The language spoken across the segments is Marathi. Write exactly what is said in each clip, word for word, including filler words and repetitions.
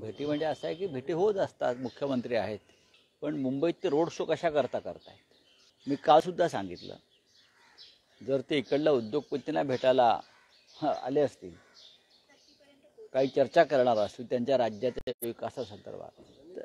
भेटी म्हणजे असं आहे की भेटी होत असतात, मुख्यमंत्री आहेत, पण मुंबईत ते रोड शो कशा करता करतायत. मी कालसुद्धा सांगितलं, जर ते इकडल्या उद्योगपतींना भेटायला आले असतील, काही चर्चा करणार असतील त्यांच्या राज्याच्या विकासासंदर्भात,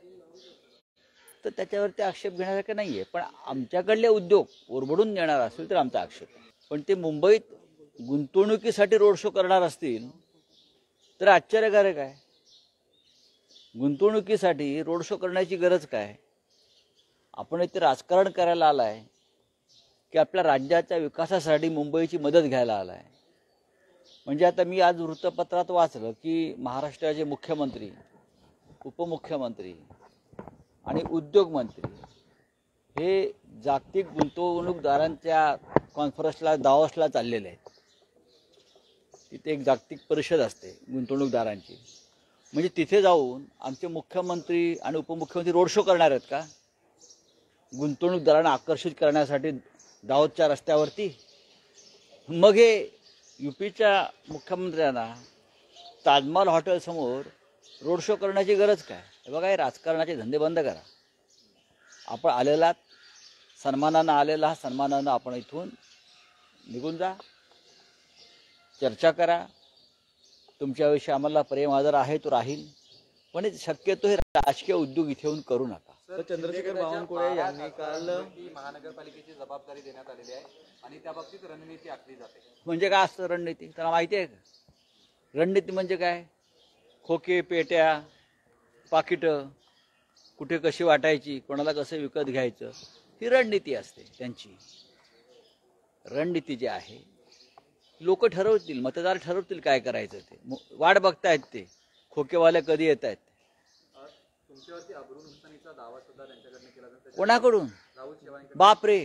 तर त्याच्यावरती आक्षेप घेण्यासारखं नाही आहे. पण आमच्याकडले उद्योग ओरबडून नेणार असतील तर आमचा आक्षेप आहे. पण ते मुंबईत गुंतवणुकीसाठी रोड शो करणार असतील तर आश्चर्यकारक आहे. गुंतवणुकीसाठी रोड शो करण्याची गरज काय? आपण इथे राजकारण करायला आला आहे की आपल्या राज्याच्या विकासासाठी मुंबईची मदत घ्यायला आला आहे? म्हणजे आता मी आज वृत्तपत्रात वाचलं की महाराष्ट्राचे मुख्यमंत्री, उपमुख्यमंत्री आणि उद्योगमंत्री हे जागतिक गुंतवणूकदारांच्या कॉन्फरन्सला दावोसला चाललेले आहेत. तिथे एक जागतिक परिषद असते गुंतवणूकदारांची. म्हणजे तिथे जाऊन आमचे मुख्यमंत्री आणि उपमुख्यमंत्री रोड शो करणार आहेत का गुंतवणूकदारांना आकर्षित करण्यासाठी दावोसच्या रस्त्यावरती? मग हे यूपीच्या मुख्यमंत्र्यांना ताजमहल हॉटेलसमोर रोड शो करण्याची गरज काय? हे बघा, हे राजकारणाचे धंदे बंद करा. आपण आलेला सन्मानानं आलेला सन्मानानं आपण इथून निघून जा. चर्चा करा. तुमच्याविषयी आम्हाला प्रेम आदर आहे तो राहील, पण शक्यतो हे राजकीय उद्योग इथे येऊन करू नका. तर चंद्रशेखर बावनकुळे यांनी काल महानगरपालिकेची जबाबदारी देण्यात आलेली आहे आणि त्या बाबतीत रणनीती आखली जाते. म्हणजे काय असतं रणनीती? त्यांना माहिती आहे का? रणनीती म्हणजे काय? खोके, पेट्या, पाकिटं कुठे कशी वाटायची, कोणाला कसं विकत घ्यायचं, ही रणनीती असते त्यांची. रणनीती जी आहे लोक ठरवतील, मतदार ठरवतील काय करायचं ते. वाट बघतायत ते खोकेवाले कधी येत आहेत. तुमच्यावरती अब्रू नुकसानीचा दावा सुद्धा त्यांच्याकडनं केला जातो. कोणाकडून? राहुल शेवाळेंकडून. बापरे,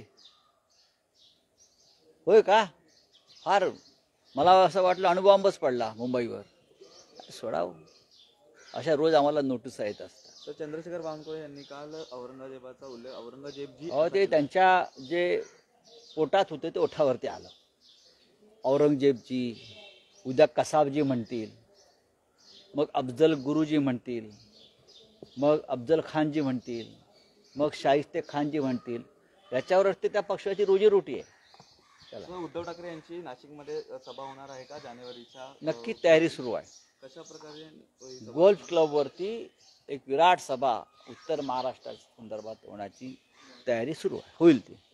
होय का? फार मला असं वाटलं अणुबॉम्बच पडला मुंबईवर. सोडाव, अशा रोज आम्हाला नोटीस येत असतात. तर चंद्रशेखर बावनकुळे यांनी काल औरंगजेबाचा उल्लेख औरंगजेबजी अहो ते त्यांच्या जे पोटात होते ते ओठावरती आलं. औरंगजेबजी, उद्या कसाबजी म्हणतील, मग अफजल गुरुजी म्हणतील, मग अफजल खानजी म्हणतील, मग शाहिस्ते खानजी म्हणतील. याच्यावरच ते त्या पक्षाची रोजीरोटी आहे. चला, उद्धव ठाकरे यांची नाशिकमध्ये सभा होणार आहे का जानेवारीच्या? नक्की तयारी सुरू आहे. कशा प्रकारे? गोल्फ क्लबवरती एक विराट सभा उत्तर महाराष्ट्रा संदर्भात होण्याची तयारी सुरू आहे. होईल ती.